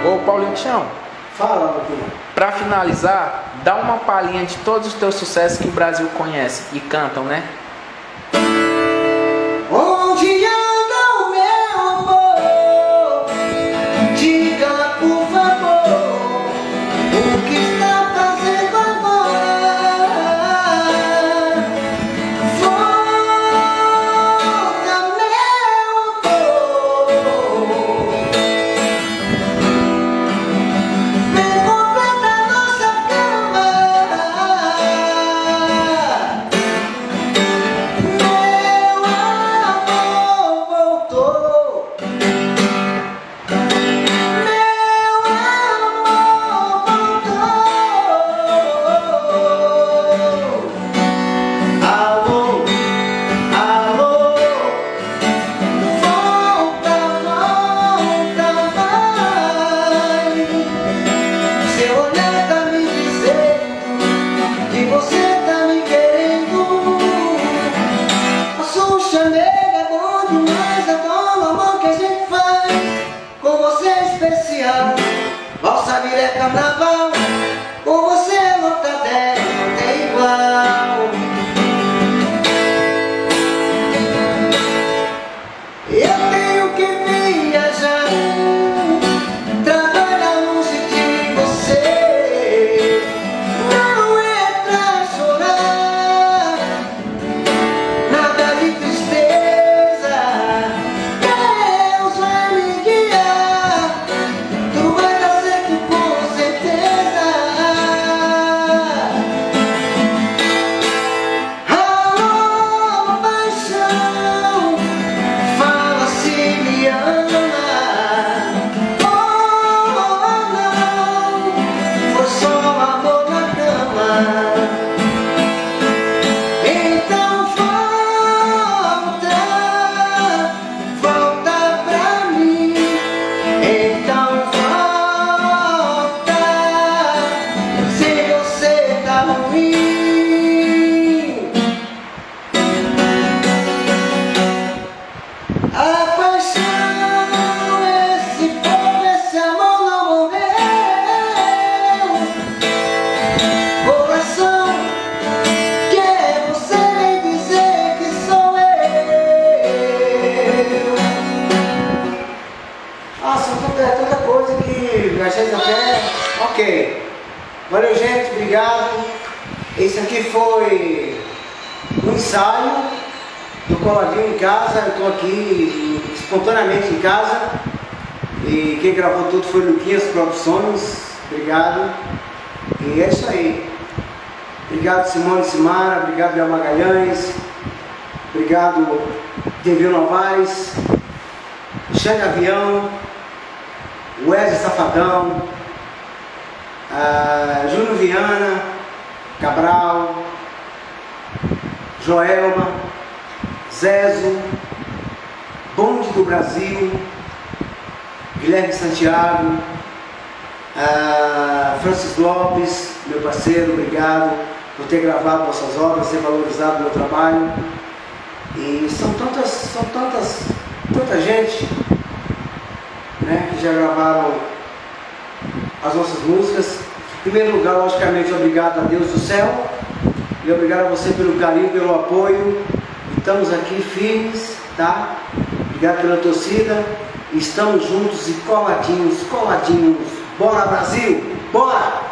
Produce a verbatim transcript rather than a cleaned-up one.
Ô Paulinho Tião, Fala, meu filho. pra finalizar, dá uma palhinha de todos os teus sucessos que o Brasil conhece e cantam, né? Onde anda o meu amor? Diga por favor o que está fazendo agora. Volta, meu amor. Vem completar nossa cama. Valsa Vira é carnaval, com você nota dez, não tem igual. Eu tenho que viajar, trabalhar longe de você. Não é pra chorar, nada de tristeza. Deus vai me guiar, tu vai dar certo com certeza. Alô, paixão, fala se me ama. Oh, não, foi só amor na cama. Então volta, volta pra mim. Então volta, se você tá ruim. A paixão, esse fogo, esse amor não morreu. Coração, quer você vem dizer que sou eu. Ah, são tanta, tanta coisa que a gente até... Ok. Valeu, gente. Obrigado. Esse aqui foi um ensaio do Coladinho em casa. Eu estou aqui espontaneamente em casa. E quem gravou tudo foi Luquinhas Produções. Obrigado. E é isso aí. Obrigado, Simone Simara. Obrigado, Léo Magalhães. Obrigado, Devil Novaes. Xande Avião. Wesley Safadão, ah, Júnior Viana, Cabral, Joelma, Zezo, Bonde do Brasil, Guilherme Santiago, ah, Francis Lopes, meu parceiro, obrigado por ter gravado nossas obras, ter valorizado meu trabalho. E são tantas, são tantas, tanta gente, né, que já gravaram as nossas músicas. Em primeiro lugar, logicamente, obrigado a Deus do céu e obrigado a você pelo carinho, pelo apoio. Estamos aqui firmes, tá? Obrigado pela torcida. Estamos juntos e coladinhos, coladinhos. Bora, Brasil! Bora!